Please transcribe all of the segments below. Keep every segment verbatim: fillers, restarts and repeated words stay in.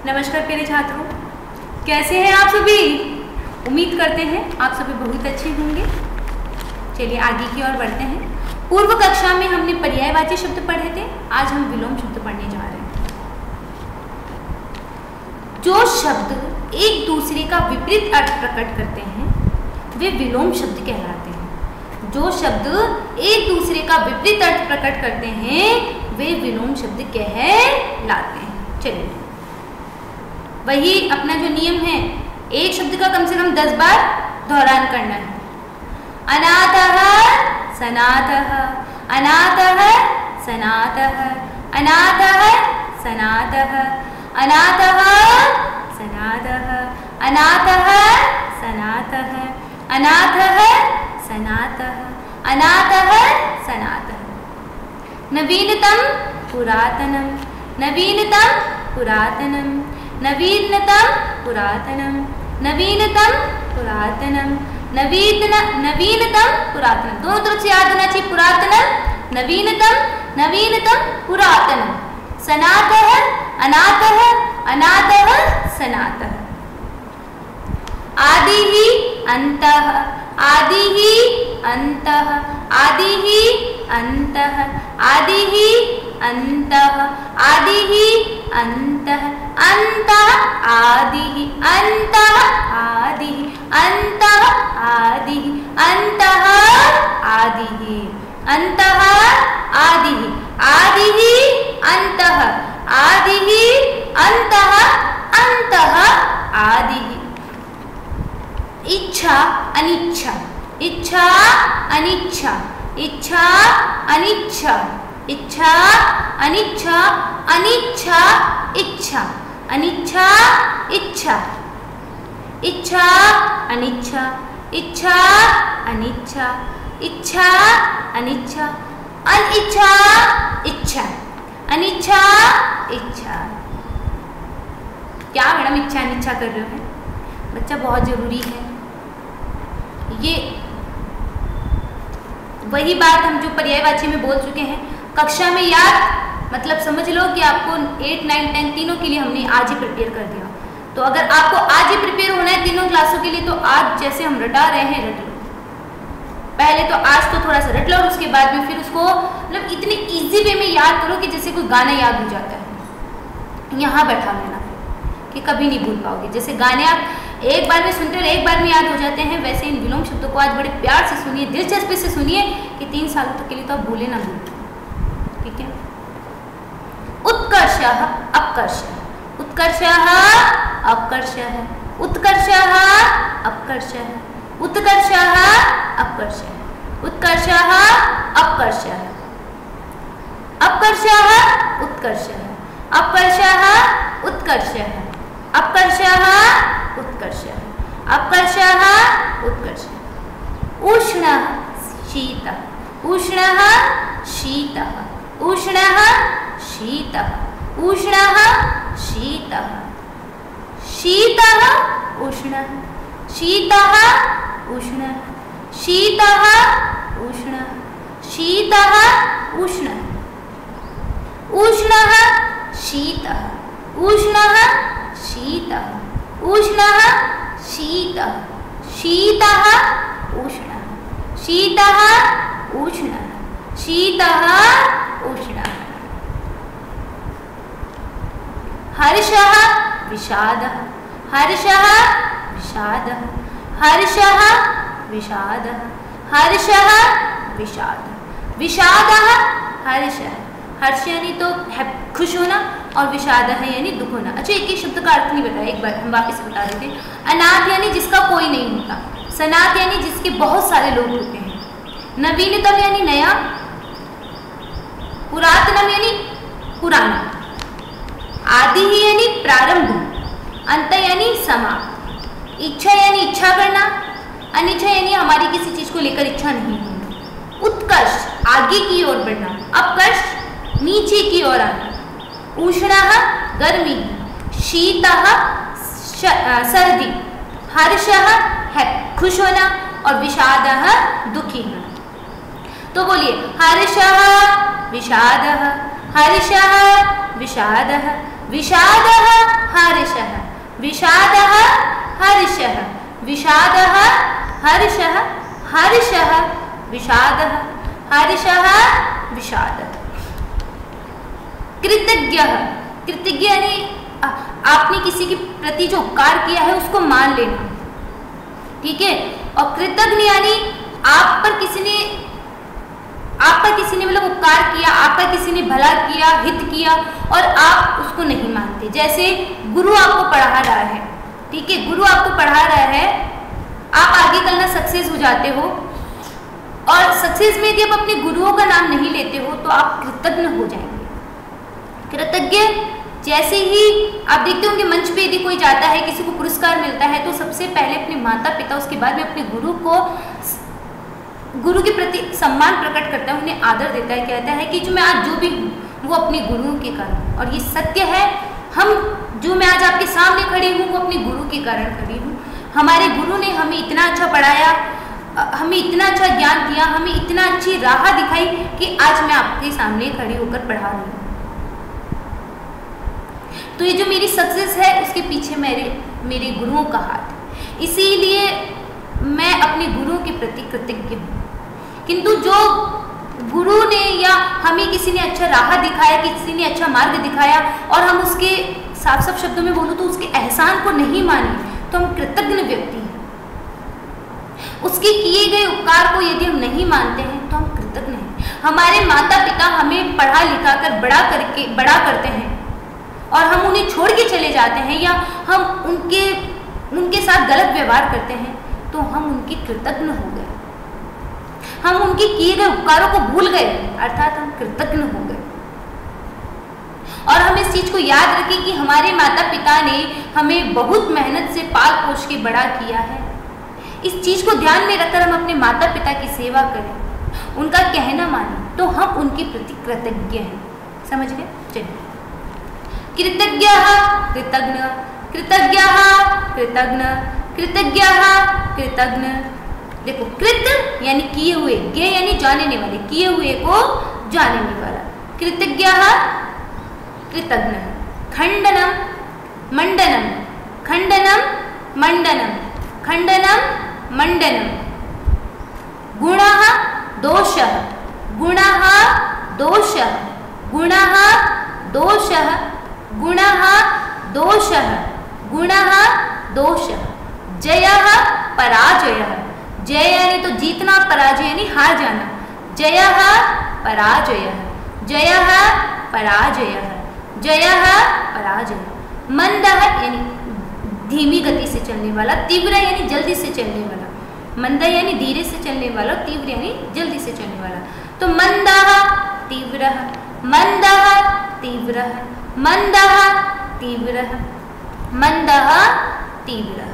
नमस्कार प्यारे छात्रों, कैसे हैं आप सभी? उम्मीद करते हैं आप सभी बहुत अच्छे होंगे। चलिए आगे की ओर बढ़ते हैं। पूर्व कक्षा में हमने पर्यायवाची शब्द पढ़े थे, आज हम विलोम शब्द पढ़ने जा रहे हैं। जो शब्द एक दूसरे का विपरीत अर्थ प्रकट करते हैं वे विलोम शब्द कहलाते हैं। जो शब्द एक दूसरे का विपरीत अर्थ प्रकट करते हैं वे विलोम शब्द कहलाते हैं। चलिए वही अपना जो नियम है, एक शब्द का कम से कम दस बार दोहरान करना है। अनाथः सनातः, अनाथः सनातः, अनाथः सनातः, अनाथः सनातः, अनाथः सनातः, अनाथः सनातः, अनाथः सनातः। नवीनतम पुरातनम, नवीनतम पुरातनम, नवीनतम पुरातनम, नवीनतम पुरातनम, नवीन नवीनतम पुरातनम। दोनों तरफ से याद होना चाहिए। पुरातनम, नवीनतम, नवीनतम पुरातनम। सनातः, अनातः, अनातः सनातः। आदिः अन्तः, आदिः अन्तः, आदिः अन्तः, आदिः अन्तः, आदिः अन्तः, अन्तः आदिः, अन्तः आदिः, अन्तः आदिः, अन्तः आदिः, अन्तः आदिः, आदिः अन्तः, आदिः अन्तः, अन्तः आदिः। इच्छा अनिच्छा, इच्छा अनिच्छा, इच्छा अनिच्छा, इच्छा अनिच्छा, अनिच्छा इच्छा, अनिच्छा इच्छा, इच्छा अनिच्छा, इच्छा अनिच्छा, इच्छा अनिच्छा, अनिच्छा इच्छा, अनिच्छा इच्छा। क्या मैडम इच्छा अनिच्छा कर रहे हो? बच्चा बहुत जरूरी है ये। वही बात हम जो पर्यायवाची में बोल चुके हैं कक्षा में, याद मतलब समझ लो कि आपको एट नाइन टेन तीनों के लिए हमने आज ही प्रिपेयर कर दिया। तो अगर आपको आज ही प्रिपेयर होना है तीनों क्लासों के लिए तो आज जैसे हम रटा रहे हैं रट लो। पहले तो आज तो थोड़ा सा रट लो और उसके बाद में फिर उसको मतलब इतने इजी वे में याद करो कि जैसे कोई गाना याद हो जाता है। यहाँ बैठा लेना कि कभी नहीं भूल पाओगे। जैसे गाने आप एक बार में सुनते हो एक बार में याद हो जाते हैं, वैसे इन विलोम शब्दों को आज बड़े प्यार से सुनिए, दिलचस्पी से सुनिए कि तीन सालों तक के लिए तो आप भूले ना भूलते। ठीक है। उत्कर्षः अपकर्षः, उत्कर्षः अपकर्षः, उत्कर्षः अपकर्षः, उत्कर्षः अपकर्षः, उत्कर्षः अपकर्षः, अपकर्षः उत्कर्षः, अपकर्षः उत्कर्षः, अपकर्षः उत्कर्षः, अपकर्षः उत्कर्षः। उष्णः शीतः, उष्णः शीतः, उष्णः शीतः, उष्णः शीतः, शीतः उष्णः, शीतः उष्णः, शीतः उष्णः, शीतः उष्णः, उष्णः शीतः, उष्णः शीतः, उष्णः शीतः, शीतः उष्णः, शीतः उष्णः, शीतः उष्णः। हर्षः विषादः, हर्षः विषादः, हर्षः विषादः, हर्षः विषादः, विषादः हर्षः। हर्ष यानी तो खुश होना और विषाद है यानी दुख होना। अच्छा एक ही शब्द का अर्थ नहीं बताया, एक बार हम वापस बता देते हैं। अनाथ यानी जिसका कोई नहीं होता, सनात यानी जिसके बहुत सारे लोग होते हैं, नवीनतम यानी नया, पुरातनम यानी पुराना, आदि ही यानी प्रारंभ, अंत यानी समाप्त, इच्छा यानी इच्छा करना, अनिच्छा यानी हमारी किसी चीज को लेकर इच्छा नहीं होना, उत्कर्ष आगे की ओर बढ़ना, अपकर्ष नीचे की ओर आना, उष्णः गर्मी, शीतः सर्दी, हर्षः है खुश होना और विषादः दुखी होना। तो बोलिए हर्षः विषादः, हर्षः विषादः, विषादः हर्षः, विषादः हर्षः, विषादः हर्षः, हर्षः विषादः, हर्षः विषादः। कृतज्ञः, कृतज्ञ यानी आपने किसी के प्रति जो उपकार किया है उसको मान लेना, ठीक है। और कृतज्ञ यानी आप पर किसी ने आप पर किसी ने मतलब उपकार किया, आपका किसी ने भला किया, हित किया और आप उसको नहीं मानते। जैसे गुरु आपको पढ़ा रहा है, ठीक है, गुरु आपको पढ़ा रहा है, आप आगे कल ना सक्सेस हो जाते हो और सक्सेस में यदि आप अपने गुरुओं का नाम नहीं लेते हो तो आप कृतज्ञ हो जाएंगे। कृतज्ञ जैसे ही आप देखते होंगे मंच पे यदि कोई जाता है, किसी को पुरस्कार मिलता है तो सबसे पहले अपने माता पिता, उसके बाद में अपने गुरु को, गुरु के प्रति सम्मान प्रकट करता है, उन्हें आदर देता है, कहता है कि जो मैं आज जो भी हूँ वो अपने गुरुओं के कारण। और ये सत्य है, हम जो मैं आज आपके सामने खड़ी हूँ वो अपने गुरु के कारण खड़ी हूँ। हमारे गुरु ने हमें इतना अच्छा पढ़ाया, हमें इतना अच्छा ज्ञान दिया, हमें इतना अच्छी राह दिखाई कि आज मैं आपके सामने खड़ी होकर पढ़ा रही हूँ। तो ये जो मेरी सक्सेस है उसके पीछे मेरे मेरे गुरुओं का हाथ है, इसीलिए मैं अपने गुरुओं के प्रति कृतज्ञ हूँ। किंतु जो गुरु ने या हमें किसी ने अच्छा राह दिखाया, किसी ने अच्छा मार्ग दिखाया और हम उसके साफ साफ शब्दों में बोलूँ तो उसके एहसान को नहीं माने तो हम कृतज्ञ व्यक्ति हैं। उसके किए गए उपकार को यदि हम नहीं मानते हैं तो हम कृतज्ञ हैं। हमारे माता पिता हमें पढ़ा लिखा कर बड़ा करके बड़ा करते हैं और हम उन्हें छोड़ के चले जाते हैं या हम उनके उनके साथ गलत व्यवहार करते हैं तो हम उनके कृतज्ञ हो गए, हम उनके किए गए उपकारों को भूल गए, अर्थात हम कृतज्ञ हो गए। और हम इस चीज को याद रखें कि हमारे माता पिता ने हमें बहुत मेहनत से पाल पोष के बड़ा किया है। इस चीज को ध्यान में रखकर हम अपने माता पिता की सेवा करें, उनका कहना माने तो हम उनके प्रति कृतज्ञ हैं। समझ गए? चलिए, कृतज्ञः कृतज्ञ, कृतज्ञः कृतज्ञ, कृतज्ञः कृतज्ञ। देखो, कृत यानी किए हुए, ज्ञ यानी जानने वाले, किए हुए को जानने वाला। कृतज्ञः कृतज्ञ। खंडनम मंडनम, खंडनम मंडनम, खंडनम मंडनम। गुणः दोषः, गुणः दोषः, गुणः दोषः, गुणः दोषः, गुणः दोषः। जयः पराजयः, जय यानी तो जीतना, पराजय यानी हार जाना। जयः पराजयः, जयः पराजयः, जयः पराजयः। मंदः यानी धीमी गति से चलने वाला, तीव्र यानी जल्दी से चलने वाला। मंद यानी धीरे से चलने वाला, तीव्र यानी जल्दी से चलने वाला। तो मंदः तीव्रः, मंदः तीव्रः, मंदः तीव्रः, मंदः तीव्रः।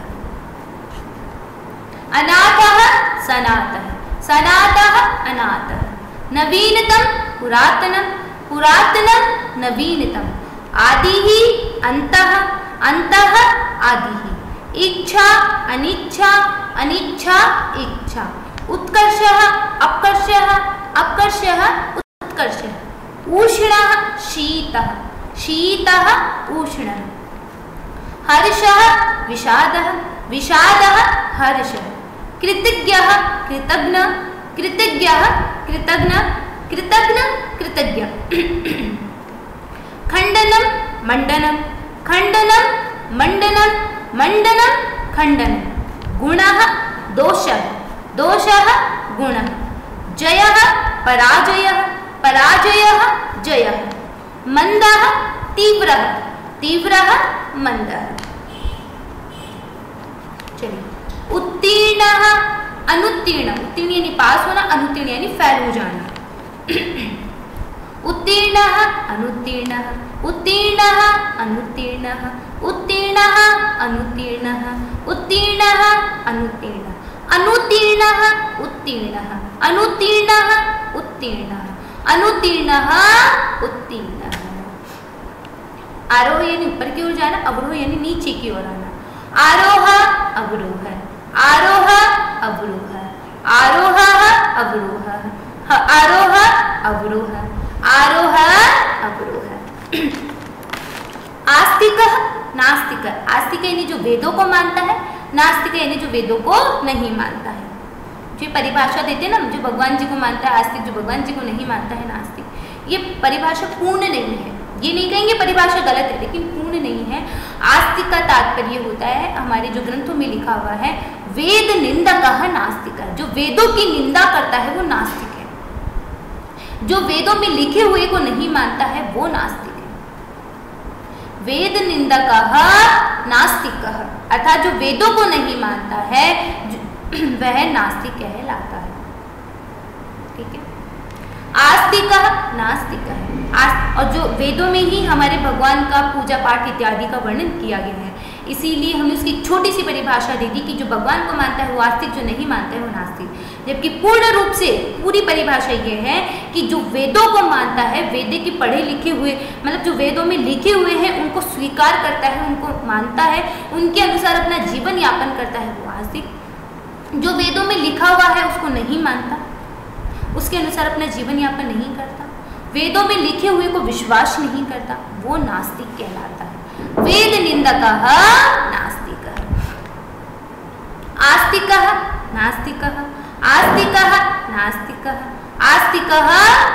अनाथः सनातः, सनातः अनाथः। नवीनतम पुरातनम, पुरातनम नवीनतम। आदिः अन्तः, अन्तः आदिः। इच्छा अनिच्छा, अनिच्छा इच्छा। उत्कर्षः अपकर्षः, अपकर्षः उत्कर्षः। उष्णः शीतः, शीतः उष्णः। हर्षः विषादः, विषादः हर्षः। कृतज्ञः कृतज्ञ, कृतज्ञः कृतज्ञ, कृतज्ञ कृतज्ञ। खंडनम मंडनम, खंडनम मंडनम, मंडनम खंडनम। गुणः दोषः, दोषः गुणः। जयः पराजयः, पराजयः जयः। मंदः तीव्रः, तीव्रः मंदः। चलिए, उत्तीर्णः अनुत्तीर्ण, उत्तीर्ण यानी पास होना, अनुत्तीर्ण यानी फेल हो जाना। उत्तीर्णः अनुत्तीर्णः, उत्तीर्णः अनुत्तीर्णः, उत्तीर्णः अनुत्तीर्णः, उत्तीर्णः अनुत्तीर्णः, अनुत्तीर्णः उत्तीर्णः, अनुत्तीर्णः उत्तीर्णः, अनुत्तीर्णः उत्तीर्णः। आरोह यानी ऊपर की ओर जाना, अवरोह यानी नीचे की ओर आना। आरोह अवरोह, आरोह अवरोह, आरोह अवरोह, आरोह अवरोह, आरोह अवरोह। आस्तिकः नास्तिकः। आस्तिक यानी जो वेदों को मानता है, नास्तिक यानी जो वेदों को नहीं मानता है। जो परिभाषा देते हैं ना, जो भगवान जी को मानता है आस्तिक, जो भगवान जी को नहीं मानता है नास्तिक, ये परिभाषा पूर्ण नहीं है। ये नहीं कहेंगे परिभाषा गलत है, लेकिन पूर्ण नहीं है। आस्तिक का तात्पर्य होता है, हमारे जो ग्रंथों में लिखा हुआ है, वेद निंदकः नास्तिकः। जो वेदों की निंदा करता है वो नास्तिक है। जो वेदों में लिखे हुए को नहीं मानता है वो नास्तिक है। वेद निंदकः नास्तिकः, अर्थात जो वेदों को नहीं मानता है वह नास्तिक कहलाता है। ठीक है। आस्तिकः नास्तिकः, और जो वेदों में ही हमारे भगवान का पूजा पाठ इत्यादि का वर्णन किया गया है, इसीलिए हमने उसकी एक छोटी सी परिभाषा दे दी कि जो भगवान को मानता है वो आस्तिक, जो नहीं मानता है वो नास्तिक। जबकि पूर्ण रूप से पूरी परिभाषा ये है कि जो वेदों को मानता है, वेद के पढ़े लिखे हुए, मतलब जो वेदों में लिखे हुए हैं उनको स्वीकार करता है, उनको मानता है, उनके अनुसार अपना जीवन यापन करता है वो आस्तिक। जो वेदों में लिखा हुआ है उसको नहीं मानता, उसके अनुसार अपना जीवन यापन नहीं करता, वेदों में लिखे हुए को विश्वास नहीं करता, वो नास्तिक कहलाता है। वेद निंदकः नास्तिकः। आस्तिकः नास्तिकः, आस्तिकः नास्तिकः, आस्तिकः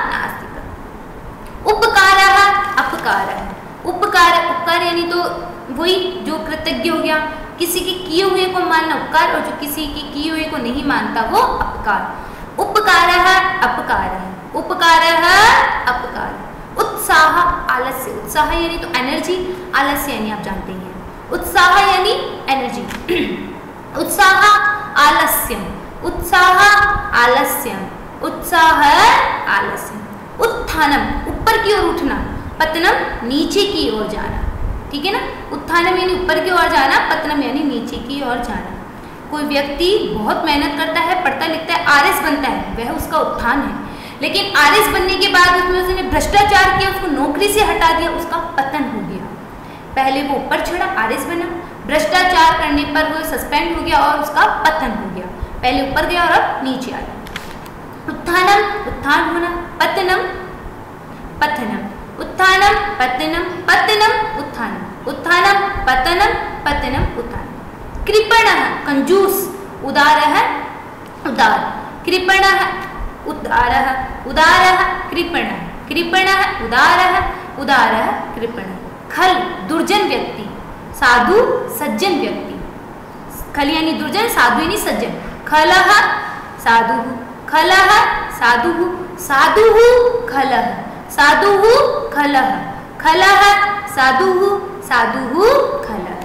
नास्तिकः। उपकारः अपकारः। उपकार, उपकार यानी तो वही जो कृतज्ञ हो गया, किसी के किए हुए को मानना उपकार, और जो किसी के किए हुए को नहीं मानता वो अपकार। उपकारः अपकारः, उपकारः अपकारः। उत्साह आलस्य, उत्साह यानी तो एनर्जी, आलस्य यानी आप जानते हैं उत्साह यानी एनर्जी। उत्साह आलस्यम, उत्साह आलस्यम, उत्साह आलस्यम। उत्थानम ऊपर की ओर उठना, पतनम नीचे की ओर जाना। ठीक है ना। उत्थानम यानी ऊपर की ओर जाना, पतनम यानी नीचे की ओर जाना। कोई व्यक्ति बहुत मेहनत करता है, पढ़ता लिखता है, आर एस बनता है, वह उसका उत्थान है। लेकिन आर एस बनने के बाद उसमें उसने भ्रष्टाचार किया, उसको नौकरी से हटा दिया, उसका पतन हो गया। पहले वो ऊपर चढ़ा, आर एस बना, भ्रष्टाचार करने पर वो सस्पेंड हो गया और उसका पतन हो गया। पहले ऊपर गया और अब नीचे आ गया। उत्थानम उत्थान होना, पतनम पतनम, उत्थानम पतनम, पतनम उत्थानम, उत्थानम पतनम, पतनम उत्थानम। कृपणः कंजूस, उदारः उदार, कृपणः उदारः, उदारः कृपणः, कृपणः उदारः, उदारः कृपणः। खल दुर्जन व्यक्ति, साधु सज्जन व्यक्ति। खल यानी दुर्जन, साधु यानी सज्जन। खलः साधुः, खलः साधुः, साधुः खलः, साधुः खलः, खलः साधुः, साधुः खलः।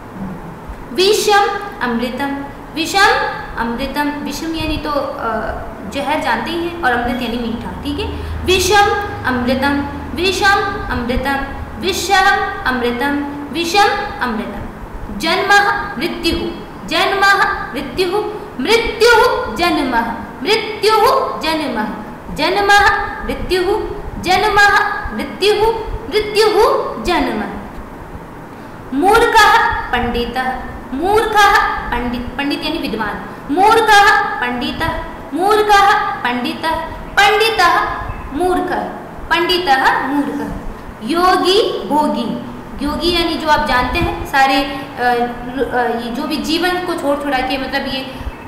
विषम अमृतम, विषम अमृतम, विषम यानी तो जहर जानते ही हैं, और अमृत यानी मीठा। ठीक है। विषम अमृतम, विषम अमृतम, विषम अमृतम, विषम अमृतम। जन्मः मृत्युः, जन्मः मृत्युः, मृत्युः जन्मः, मृत्युः जन्मः, जन्मः मृत्युः, जन्मः मृत्युः, मृत्युः जन्मः। मूर्खः पंडितः, मूर्खः पंडित, पंडित यानी विद्वान। मूर्खः पंडितः, मूर्खः पंडितः, पंडितः मूर्खः, पंडितः मूर्खः। योगी भोगी, योगी यानी जो आप जानते हैं सारे आ, आ, ये जो भी जीवन को छोड़ छोड़ा के, मतलब ये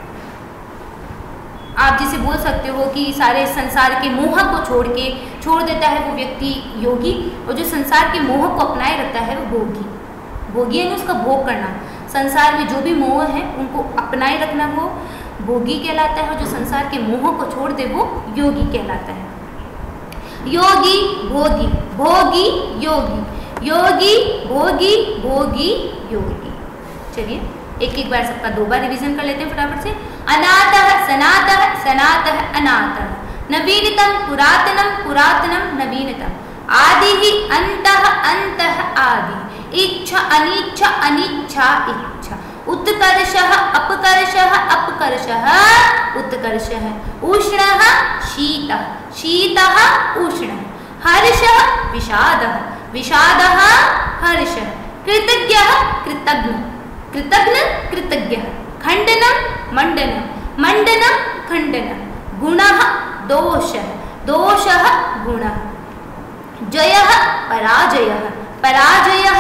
आप जिसे बोल सकते हो कि सारे संसार के मोह को छोड़ के छोड़ देता है वो व्यक्ति योगी, और जो संसार के मोह को अपनाए रखता है वो भोगी। भोगी यानी उसका भोग करना, संसार में जो भी मोह है उनको अपनाए रखना वो भोगी कहलाता है, और जो संसार के मोह को छोड़ दे वो योगी कहलाता है। योगी भोगी, भोगी योगी, योगी भोगी, भोगी योगी। चलिए एक एक बार सबका दो बार रिवीजन कर लेते हैं फटाफट से। अनातः सनातः, सनातः अनातः। नवीनतम पुरातनम, पुरातनम नवीनतम। आदिः अन्तः, अन्तः आदि। इच्छा अनिच्छा, अनिच्छा इच्छा। उत्कर्षः अपकर्षः, अपकर्षः उत्कर्षः। उष्णः शीतः, शीतः उष्णः। हर्षः विषादः, विषादः हर्षः। कृतज्ञः कृतज्ञ, कृतज्ञ कृतज्ञः। खण्डनं मण्डनं, मण्डनं खण्डनं। गुणः दोषः, दोषः गुणः। जयः पराजयः, पराजयः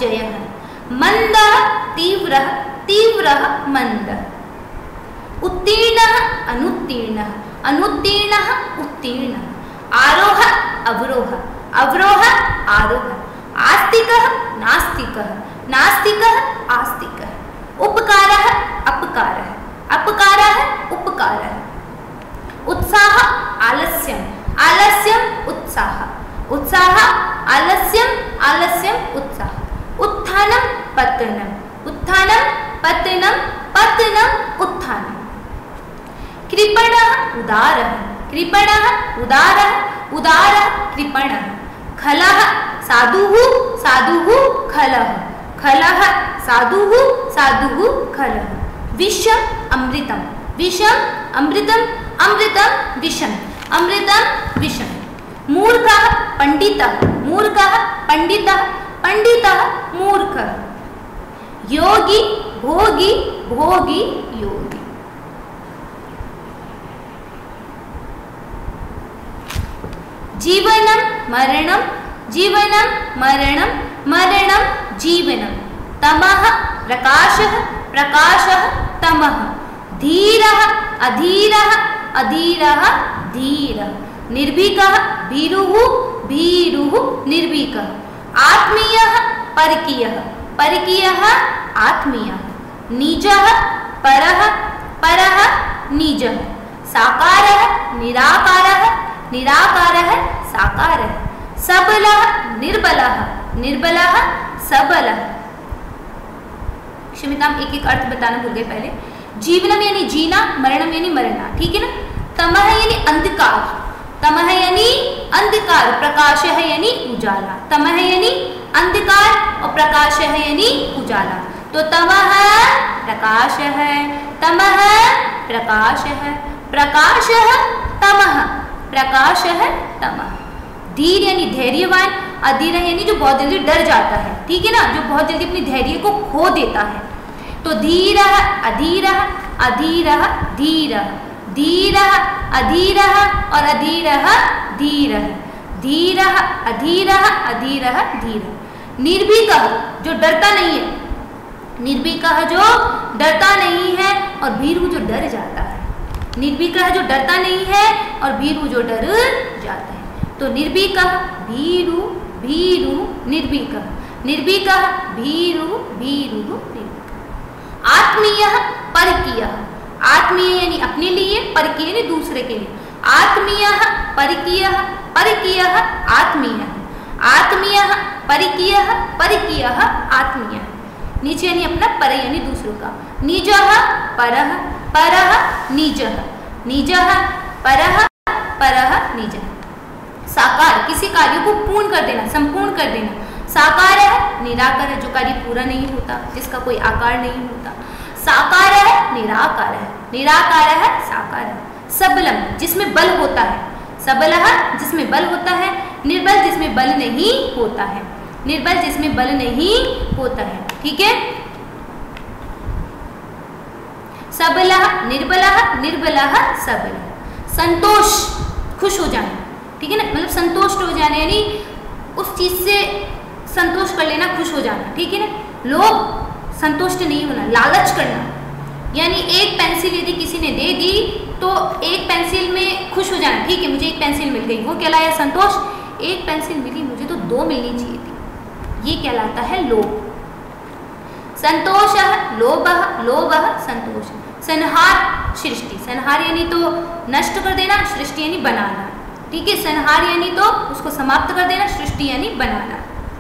जयः। मंदः तीव्रः तीव्रः मंदः। उत्तीर्णः अनुत्तीर्णः अनुत्तीर्णः उत्तीर्णः। आरोह अवरोह अवरोह आरोह। आस्तिकः नास्तिकः नास्तिकः आस्तिकः। उपकारः अपकारः अपकारः उपकारः। उत्साह आलस्यम् आलस्यम् उत्साह उत्साह आलस्यम् आलस्यम् उत्साह। उत्थानं पतनम् उत्थानं पतनं पतनं उत्थानं। कृपणः उदारः कृपणः उदारः उदारः कृपणः। खलः साधुः साधुः खलः खलः साधुः साधुः खलः। विषम् अमृतम् विषम् अमृतम् अमृतम् विषम् अमृतम् विषम्। मूर्खः पंडितः मूर्खः पंडितः पंडितः मूर्खः। योगी भोगी भोगी योगी। जीवनं मरणं जीवनं मरणं मरणं जीवनं। तमः प्रकाशः प्रकाशः तमः। धीरः अधीरः अधीरः धीरः। निर्भीकः भीरुः भीरुः निर्भीकः। आत्मीयः परकीयः परकीयः आत्मीयः। निजः परः परः निजः। साकारः निराकारः निराकारः साकारः। सबलः निर्बलः निर्बलः सबलः। क्षम्यताम, एक एक अर्थ बताना भूल गए पहले। जीवनम यानी जीना, मरणम यानी मरना, ठीक है ना। तमः यानी अंधकार, तमः यानी अंधकार, प्रकाश है यानी उजाला। तमः यानी अंधकार और प्रकाश है यानी उजाला। तो तमः प्रकाश है, तमः प्रकाश है, प्रकाश है तमः, प्रकाश है तमः। धीर यानी धैर्यवान, अधीर यानी जो बहुत जल्दी डर जाता है, ठीक है ना, जो बहुत जल्दी अपनी धैर्य को खो देता है। तो धीरः अधीरः अधीरः धीरः, धीरः अधीरः और अधीरः धीरः, धीरः अधीरः अधीरः धीरः। निर्भीकः जो डरता नहीं है, निर्भीकः जो डरता नहीं है और भीरु जो डर जाता है। निर्भीकः जो डरता नहीं है और भीरु जो डर जाता है। तो निर्भीकः भीरु भीरु निर्भीकः, निर्भीकः भीरु भीरु निर्भीकः। आत्मीयः परकीयः, आत्मीय यानी अपने लिए, परकीय यानी दूसरे के लिए। आत्मीयः परकीयः परकीयः आत्मीयः, आत्मीयः परकीयः परकीयः आत्मीयः। नीचे यानी अपना पर यानी दूसरों का। निजः परः परः निजः, निजः परः परः निजः। साकार किसी कार्य को पूर्ण कर देना, संपूर्ण कर देना। साकार है निराकार है, जो कार्य पूरा नहीं होता, जिसका कोई आकार नहीं होता। साकार है निराकार है, निराकार है साकार है। सबलम जिसमें बल होता है, सबलः जिसमें बल होता है। निर्बल जिसमें बल नहीं होता है, निर्बल जिसमें बल नहीं होता है, ठीक है। सबलः निर्बलः निर्बलः सबलः। संतोष खुश हो जाना, ठीक है ना, मतलब संतुष्ट हो जाना यानी उस चीज से संतोष कर लेना, खुश हो जाना, ठीक है ना। लोभ संतुष्ट नहीं होना, लालच करना, यानी एक पेंसिल यदि किसी ने दे दी तो एक पेंसिल में खुश हो जाना, ठीक है मुझे एक पेंसिल मिल गई, वो कहलाया संतोष। एक पेंसिल मिली मुझे तो दो मिलनी चाहिए थी, ये कहलाता है लोभ। संतोषः लोभः लोभः संतोष। संहार सृष्टि, संहार यानी तो नष्ट कर देना, सृष्टि यानी बनाना, ठीक है। संहार यानी तो उसको समाप्त कर देना, सृष्टि यानी बनाना।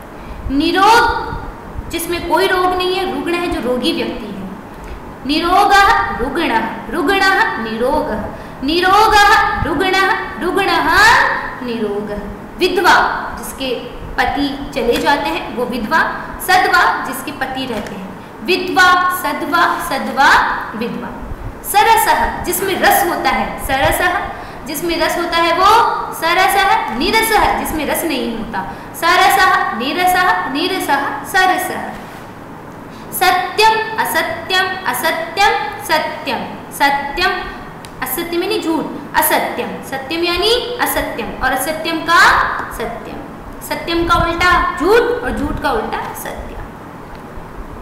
निरोग जिसमें कोई रोग नहीं है, रुग्ण है जो रोगी व्यक्ति है। निरोगः रुग्णः रुग्णः निरोगः, निरोगः रुग्णः रुग्णः निरोगः। विधवा जिसके पति चले जाते हैं वो विधवा। सद्वा जिसके पति रहते हैं, विधवा सद्वा सद्वा विधवा। सरसः जिसमें रस होता है, सरसः जिसमें रस होता है वो सरसः। नीरसः जिसमें रस नहीं होता, सरसः नीरसः नीरसः सरसः। सत्यम असत्यम असत्यम सत्यम, सत्यम असत्यम यानी झूठ, असत्यम सत्यम यानी असत्यम और असत्यम का सत्यम। सत्यम का उल्टा झूठ और झूठ का उल्टा सत्य।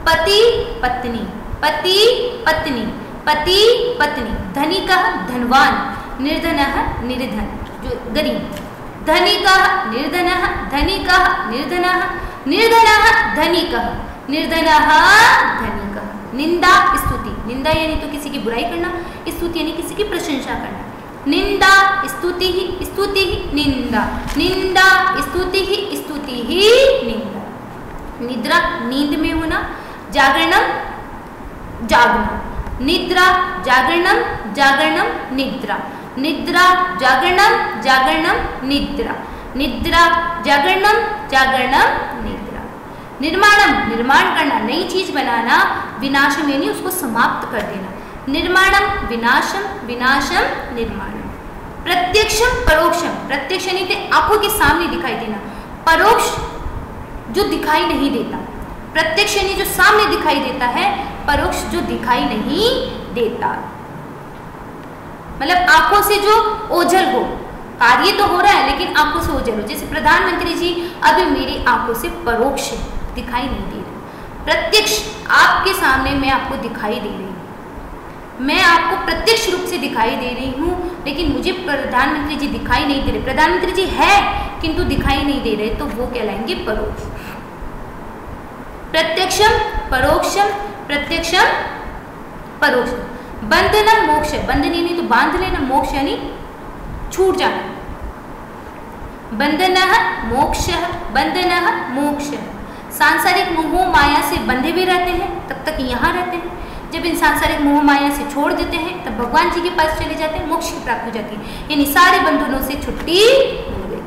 पति पत्नी, पति पत्नी, पति पत्नी। धनिकः धनवान, निर्धनः निर्धन जो गरीब। धनिकः निर्धनः, धनिकः निर्धनः, निर्धनः धनिकः, निर्धनः धनिकः। निंदा स्तुति, निंदा यानी तो किसी की बुराई करना, स्तुति यानी किसी की प्रशंसा करना। निंदा स्तुति ही, स्तुति ही निंदा, निंदा स्तुति ही, स्तुति ही निंदा। निद्रा नींद में होना, जागरणम जागना, निद्रा जागरणम जागरणम निद्रा, निद्रा जागरणम जागरणम निद्रा, निद्रा जागरणम जागरणम निद्रा। निर्माणम निर्माण करना, नई चीज बनाना। विनाशम यानी उसको समाप्त कर देना। निर्माणम विनाशम, विनाशम निर्माणम। प्रत्यक्षम परोक्षम, प्रत्यक्ष यानी कि आंखों के सामने दिखाई देना, परोक्ष जो दिखाई नहीं देता। प्रत्यक्ष यानी जो सामने दिखाई देता है, परोक्ष जो दिखाई नहीं देता। मतलब आंखों से जो ओझल हो, कार्य तो हो रहा है लेकिन आंखों से ओझल हो। जैसे प्रधानमंत्री जी अभी मेरी आंखों से परोक्ष दिखाई नहीं दे रहे, प्रत्यक्ष आपके सामने मैं आपको दिखाई दे रही हूँ, मैं आपको प्रत्यक्ष रूप से दिखाई दे रही हूँ, लेकिन मुझे प्रधानमंत्री जी दिखाई नहीं दे रहे। प्रधानमंत्री जी है किंतु दिखाई नहीं दे रहे, तो वो कहलाएंगे परोक्ष। प्रत्यक्षम परोक्षम, प्रत्यक्षम परोक्षम। बंधनम मोक्ष, बंधन यानी तो बांध लेना, मोक्ष यानी छूट जाना। बंधनः मोक्षः, बंधनः मोक्षः। सांसारिक मोह माया से बंधे भी रहते हैं, तब तक यहाँ रहते हैं। जब इन सांसारिक मोह माया से छोड़ देते हैं तब भगवान जी के पास चले जाते हैं, मोक्ष की प्राप्ति हो जाती है, यानी सारे बंधनों से छुट्टी मिल गई।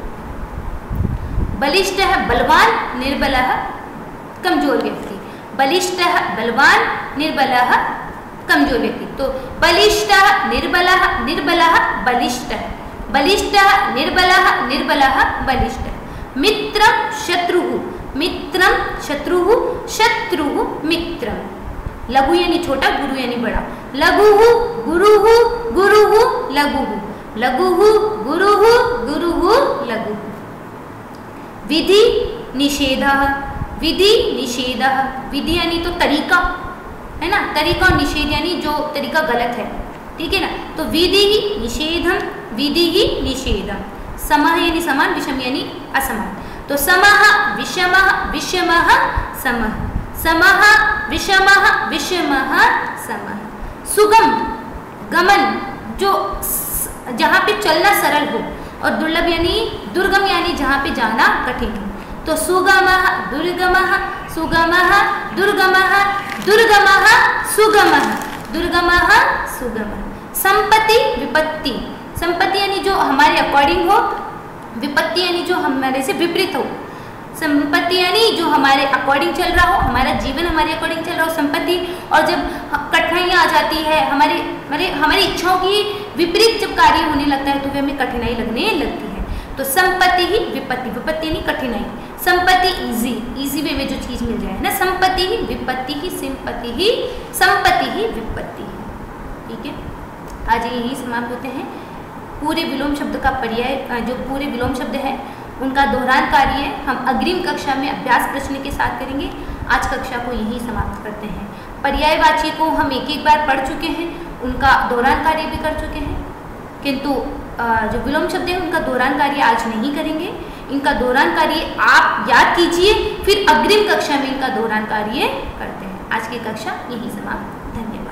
बलिष्ठ है बलवान, निर्बल है कमजोर व्यक्ति। बलिष्ठ है बलवान, निर्बल है कमजोर व्यक्ति। तो बलिष्ठ निर्बल, निर्बल बलिष्ठ, बलिष्ठ निर्बल, निर्बल बलिष्ठ। मित्रम शत्रु, मित्रम शत्रु, शत्रु मित्रम। लघु यानी छोटा, गुरु यानी बड़ा। लघु गुरु, गुरु लघु, लघु गुरु, गुरु लघु। विधि निषेध, विधि निषेध। विधि यानी तो तरीका है ना, तरीका और निषेध यानी जो तरीका गलत है, ठीक है ना। तो विधि ही निषेधम, विधि ही निषेधम। समः यानी समान, विषम यानी असमान। तो समः विषमः, विषमः समः, समः विषमः, विषमः समः। सुगम गमन, जो जहाँ पे चलना सरल हो, और दुर्लभ यानी दुर्गम यानी जहाँ पे जाना कठिन हो। तो सुगमः दुर्गमः, सुगमः दुर्गमः, दुर्गमः सुगमः, दुर्गमः सुगमः। संपत्ति विपत्ति, संपत्ति यानी जो हमारे अकॉर्डिंग हो, विपत्ति यानी जो हमारे से विपरीत हो। संपत्ति यानी जो हमारे अकॉर्डिंग चल रहा हो, हमारा जीवन हमारे अकॉर्डिंग चल रहा हो, संपत्ति। और जब कठिनाइयाँ आ जाती है, हमारे हमारे हमारी इच्छाओं की विपरीत जब कार्य होने लगता है तो वे हमें कठिनाई लगने लगती है। तो संपत्ति ही विपत्ति, विपत्ति यानी कठिनाई। संपत्ति इजी, इजी वे में जो चीज मिल जाए ना। संपत्ति ही विपत्ति ही, संपत्ति ही, संपत्ति ही विपत्ति ही, ठीक है। आज यही समाप्त होते हैं। पूरे विलोम शब्द का पर्याय, जो पूरे विलोम शब्द है उनका दोहरान कार्य हम अग्रिम कक्षा में अभ्यास प्रश्न के साथ करेंगे। आज कक्षा को यहीं समाप्त करते हैं। पर्यायवाची को हम एक एक बार पढ़ चुके हैं, उनका दोहरान कार्य भी कर चुके हैं, किंतु जो विलोम शब्द है उनका दोहरान कार्य आज नहीं करेंगे। इनका दोहरान कार्य आप याद कीजिए, फिर अग्रिम कक्षा में इनका दोहरान कार्य करते हैं। आज की कक्षा यहीं समाप्त। धन्यवाद।